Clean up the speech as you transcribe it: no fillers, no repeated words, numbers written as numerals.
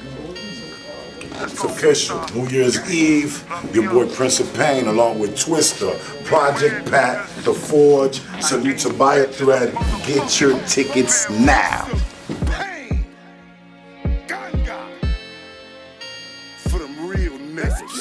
It's official. New Year's Eve, your boy Prince of Pain along with Twista, Project Pat, The Forge, salute to Buy a Thread. Get your tickets now. Pain, Ganga, for them real niggas.